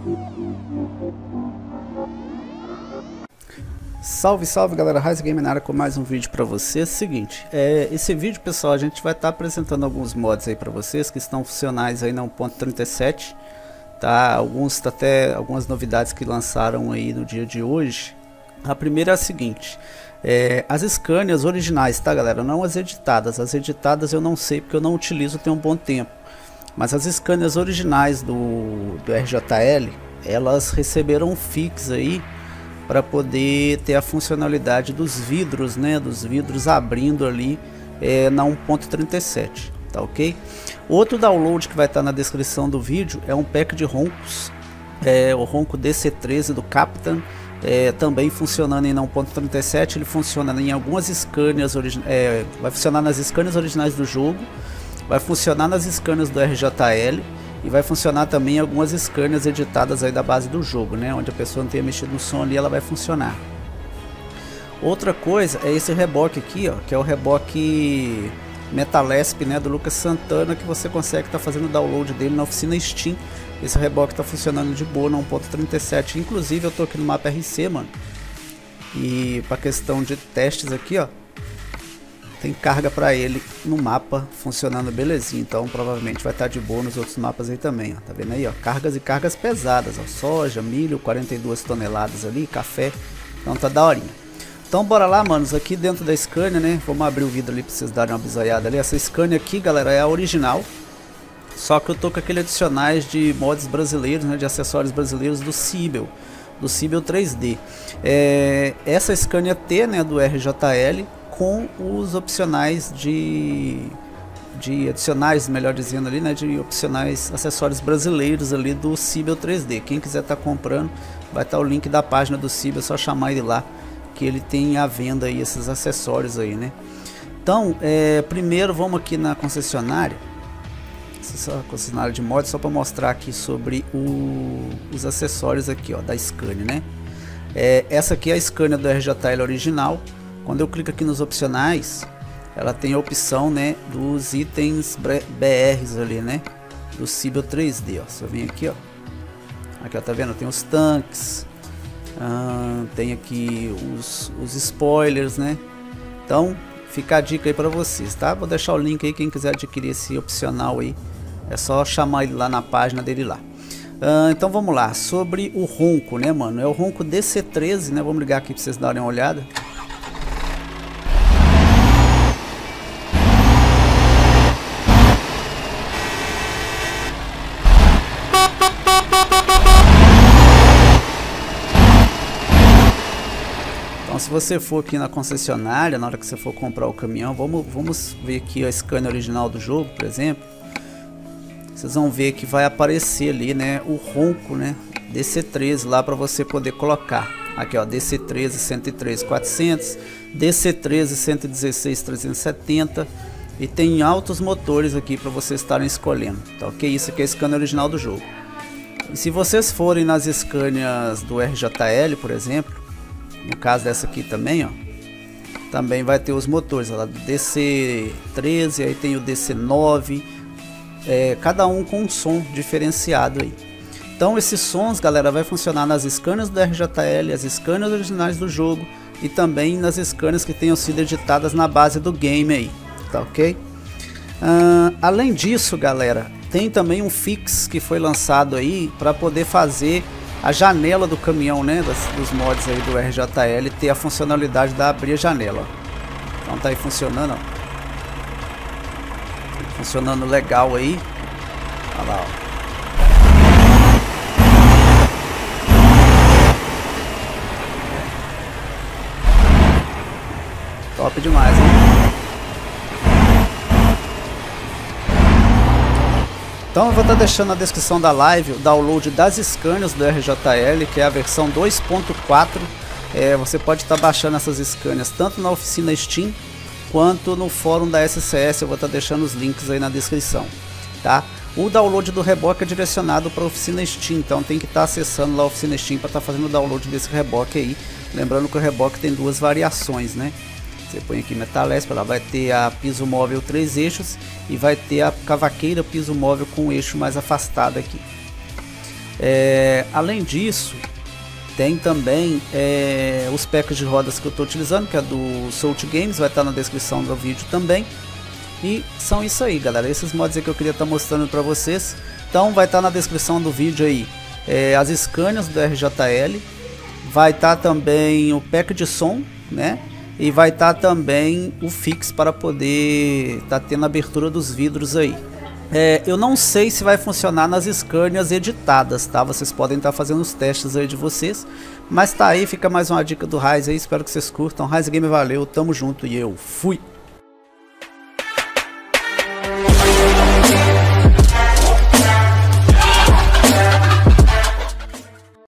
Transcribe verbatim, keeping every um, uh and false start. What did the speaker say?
Salve, salve galera, Rise Game na área com mais um vídeo para vocês. Seguinte, é, esse vídeo pessoal a gente vai estar tá apresentando alguns mods aí para vocês que estão funcionais aí na um ponto trinta e sete, tá? Alguns tá até algumas novidades que lançaram aí no dia de hoje. A primeira é a seguinte, é, as Scanias originais, tá galera, não as editadas. As editadas eu não sei porque eu não utilizo tem um bom tempo, mas as Scanias originais do, do R J L, elas receberam um fix aí para poder ter a funcionalidade dos vidros, né, dos vidros abrindo ali é, na um ponto trinta e sete, tá ok? Outro download que vai estar tá na descrição do vídeo é um pack de roncos, é, o ronco D C treze do Captain, é, também funcionando em um ponto trinta e sete. Ele funciona em algumas Scanias, é, vai funcionar nas Scanias originais do jogo, vai funcionar nas Scanias do R J L e vai funcionar também em algumas Scanias editadas aí da base do jogo, né? Onde a pessoa não tenha mexido no som ali, ela vai funcionar. Outra coisa é esse reboque aqui, ó, que é o reboque Metalesp, né, do Lucas Santana, que você consegue estar tá fazendo o download dele na oficina Steam. Esse reboque está funcionando de boa na um ponto trinta e sete. Inclusive eu tô aqui no mapa R C, mano. E para questão de testes aqui, ó, tem carga para ele no mapa funcionando belezinha, então provavelmente vai estar tá de boa nos outros mapas aí também, ó. Tá vendo aí, ó, cargas e cargas pesadas, ó, soja, milho, quarenta e duas toneladas ali, café, então tá daorinha. Então bora lá, manos, aqui dentro da Scania, né, vamos abrir o vidro ali para vocês darem uma bisoiada ali. Essa Scania aqui, galera, é a original, só que eu tô com aqueles adicionais de mods brasileiros, né, de acessórios brasileiros do Cibel, do Cibel três D. É, essa Scania T, né, do R J L, com os opcionais de, de adicionais, melhor dizendo ali, né, de opcionais acessórios brasileiros ali do Cibel três D. Quem quiser estar tá comprando, vai estar tá o link da página do Cibel, é só chamar ele lá, que ele tem à venda aí esses acessórios aí, né. Então, é, primeiro vamos aqui na concessionária, essa concessionária de mods, só para mostrar aqui sobre o, os acessórios aqui, ó, da Scania, né. É, essa aqui é a Scania do R J L original. Quando eu clico aqui nos opcionais, ela tem a opção, né, dos itens B Rs ali, né, do Cibel três D, ó. Se eu vim aqui, ó, aqui, ó, tá vendo? Tem os tanques, ah, tem aqui os, os spoilers, né. Então fica a dica aí para vocês, tá? Vou deixar o link aí, quem quiser adquirir esse opcional aí, é só chamar ele lá na página dele lá. Ah, então vamos lá, sobre o ronco, né, mano, é o ronco D C treze, né, vamos ligar aqui para vocês darem uma olhada. Então, se você for aqui na concessionária, na hora que você for comprar o caminhão, vamos, vamos ver aqui a Scania original do jogo, por exemplo. Vocês vão ver que vai aparecer ali, né, o ronco, né, D C treze lá para você poder colocar. Aqui, ó, D C treze cento e treze quatrocentos, D C treze cento e dezesseis trezentos e setenta, e tem altos motores aqui para vocês estarem escolhendo. Tá ok? Isso aqui é a Scania original do jogo. E se vocês forem nas Scanias do R J L, por exemplo, no caso dessa aqui também, ó, também vai ter os motores lá do D C treze, aí tem o D C nove, é, cada um com um som diferenciado aí. Então esses sons, galera, vai funcionar nas Scanias do R J L, as Scanias originais do jogo e também nas Scanias que tenham sido editadas na base do game aí, tá ok? Uh, além disso, galera, tem também um fix que foi lançado aí para poder fazer a janela do caminhão, né, das, dos mods aí do R J L, ter a funcionalidade da abrir a janela. Então tá aí funcionando, ó. Funcionando legal aí. Olha lá, ó. Top demais, hein? Então eu vou estar deixando na descrição da live o download das Scanias do R J L, que é a versão dois ponto quatro. É, você pode estar baixando essas Scanias tanto na oficina Steam quanto no fórum da S C S. Eu vou estar deixando os links aí na descrição, tá? O download do reboque é direcionado para a oficina Steam, então tem que estar acessando lá a oficina Steam para estar fazendo o download desse reboque aí. Lembrando que o reboque tem duas variações, né? Você põe aqui Metalesp, ela vai ter a piso móvel três eixos e vai ter a cavaqueira piso móvel com o eixo mais afastado aqui. É, além disso, tem também é, os packs de rodas que eu estou utilizando, que é do Soult Games, vai estar na descrição do vídeo também. E são isso aí, galera, esses mods aí que eu queria estar mostrando para vocês. Então vai estar na descrição do vídeo aí é, as Scanias do R J L, vai estar também o pack de som, né? E vai estar também o fix para poder estar tá tendo a abertura dos vidros aí. É, eu não sei se vai funcionar nas Scanias editadas, tá? Vocês podem estar tá fazendo os testes aí de vocês. Mas tá aí, fica mais uma dica do Ryze aí, espero que vocês curtam. Ryze Game, valeu, tamo junto e eu fui!